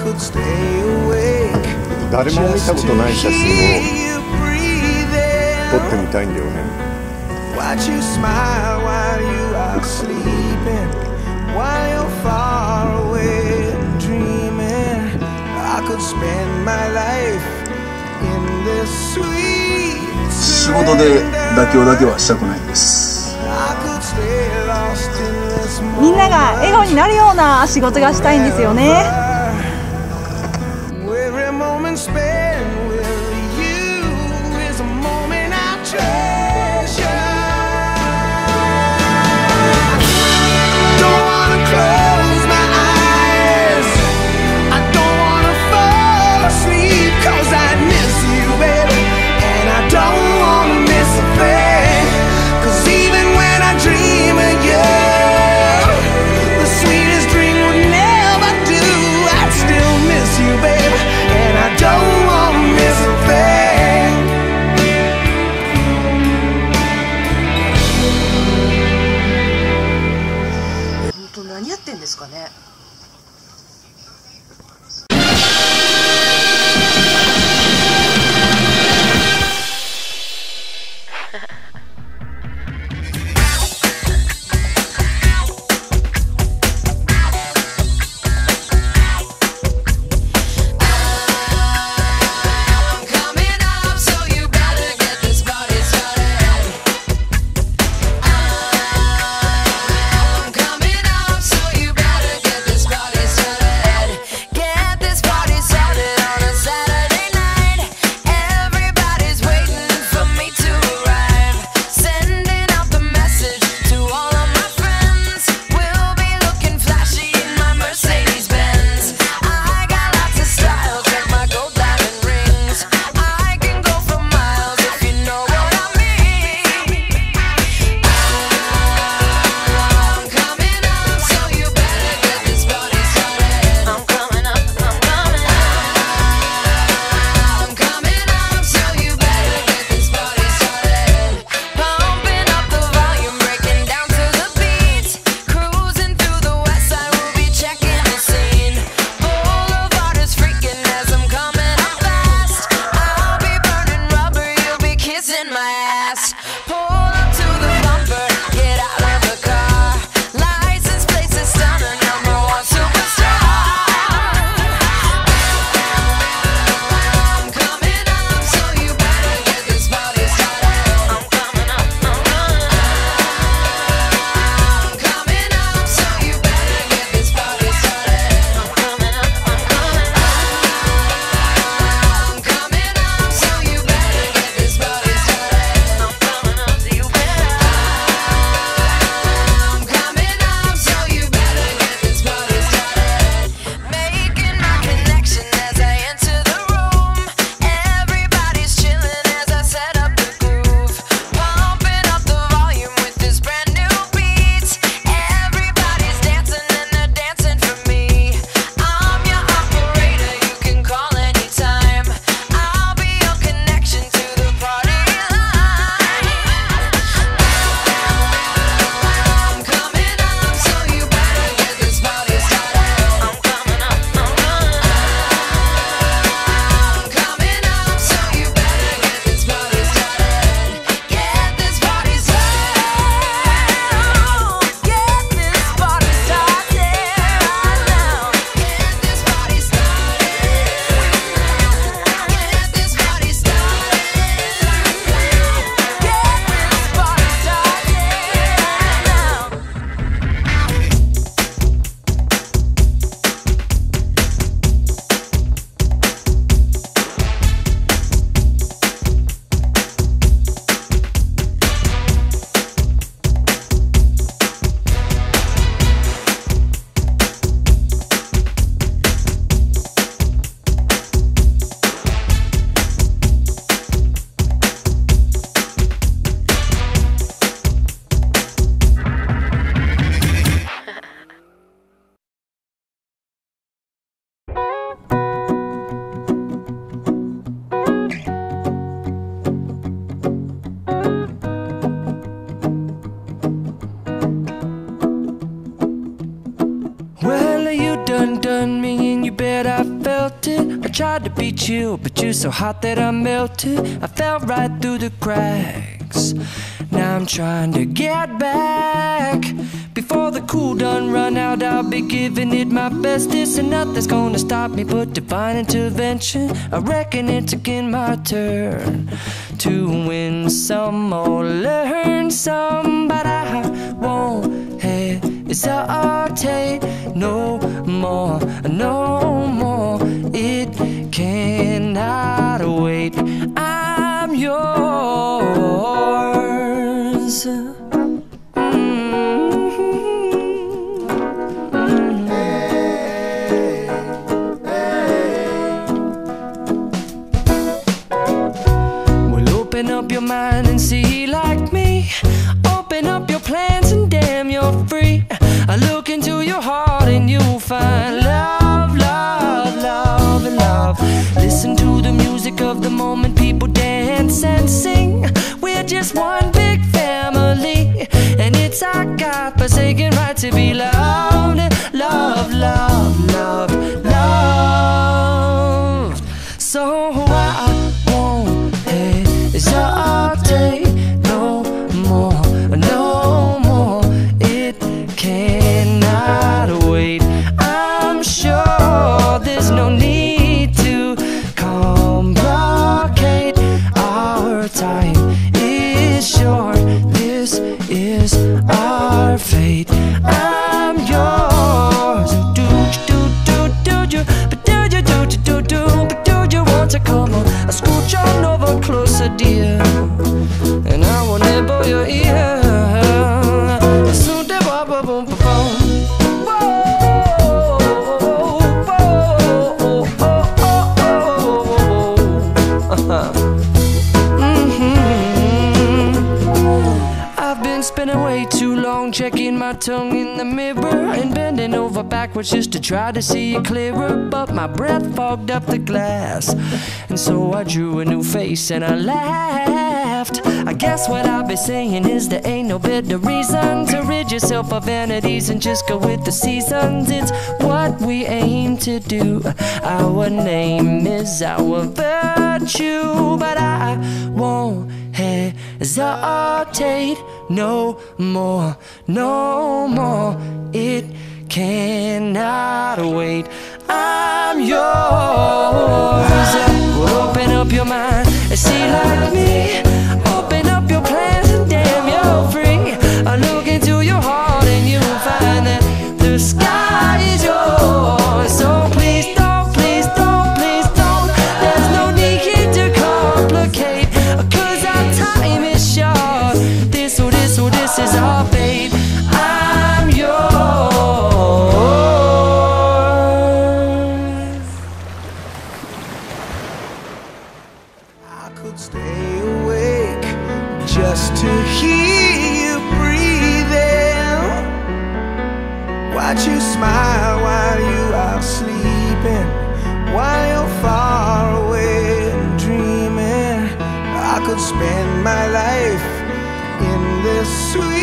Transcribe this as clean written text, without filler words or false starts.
誰も見たことない写真を撮ってみたいんだよね。 Watch you smile while you are sleeping, while you're far away dreaming. I could spend my life in this sweet. 仕事で妥協だけはしたくないんです。 みんなが笑顔になるような仕事がしたいんですよね。 何やってんですかね。 done me in your bed, I felt it. I tried to be chill, but you're so hot that I melted. I fell right through the cracks. Now I'm trying to get back. Before the cool done run out, I'll be giving it my bestest, and nothing's gonna stop me but divine intervention. I reckon it's again my turn to win some or learn some, but I won't hesitate no more, no more. It cannot wait. I'm yours. Open up your mind and see like me. Open up your plans and damn, you're free. I look into your heart and you'll find love, love, love, and love. Listen to the music of the moment, people dance and sing. We're just one big family, and it's our God-forsaken right to be loved. Love, love, love, love. So I won't hesitate no more, no more. It cannot wait. I'm sure there's no need to complicate. Our time is short. This is our fate. I'm yours. Do you, but do you, but do you want to come on? I scooch on over closer, dear, and I will nibble your ear. Soon they boom, boom, boom, boom. I've been spending way too long checking my tongue in the mirror and bending over backwards just to try to see it clearer, but my breath fogged up the glass, and so I drew a new face and I laughed. I guess what I'll be saying is there ain't no better reason to rid yourself of vanities and just go with the seasons. It's what we aim to do. Our name is our virtue, but I won't hesitate no more, no more. It cannot wait. I'm yours. Open up your mind and see like me. Open up your plans and damn, you're free. I look into your heart and you'll find that the sky is yours. So please don't, please don't, please don't. There's no need to complicate, 'cause our time is short. This is our fate. I'm yours. I could stay awake just to hear you breathing, watch you smile while you are sleeping, while you're far away and dreaming. I could spend my life in this sweet